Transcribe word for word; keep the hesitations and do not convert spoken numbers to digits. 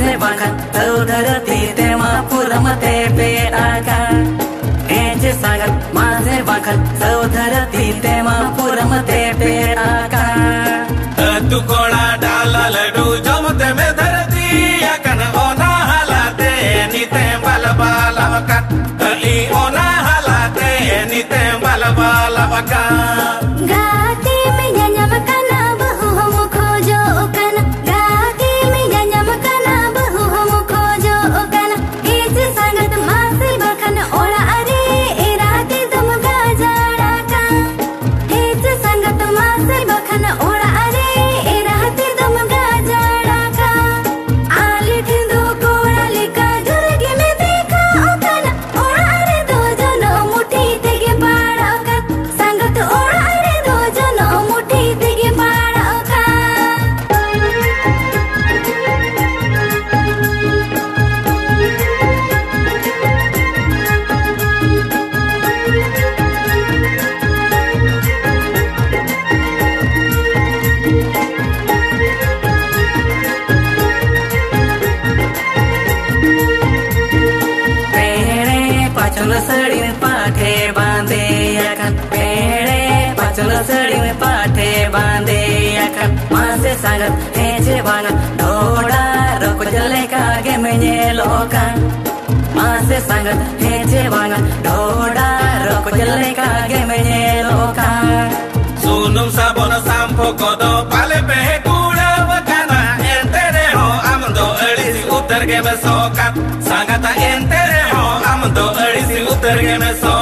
masih bahkan saudara tema puram te pedakan ece sangat masih bahkan saudara tema puram te pedakan tu kola dala ladu jamte me dharti akan ona halate ni tembal bala wakat i ona halate ni tembal bala wakat गाती में जन्म कना बहु हम खोजो कना गाती में जन्म कना बहु हम खोजो कना इस संगत मासे बखन ओला अरे इराते तुम गाजड़ा का इस संगत मासे बखन ओला अरे इराते तुम गाजड़ा का आले ठिंदो कोड़ा लिका दुर्गे में देखा कना ओला अरे दो जनो मुट्ठी तेगे पाड़ा का संगत ओला pacul sari pakai bande akan pere pacul sari pakai bande akan masih sangat ece banget doda rok jale kage menyelokan masih sangat ece banget doda rok jale kage menyelokan sunum sabon sampo kodo pale pe kuda wakana entere ho amdo elisi utar ke besokat sangat entere ho amdo elisi utar ke besokat